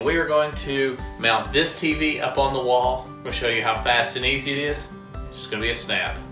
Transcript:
We are going to mount this TV up on the wall. We'll show you how fast and easy it is. It's just going to be a snap.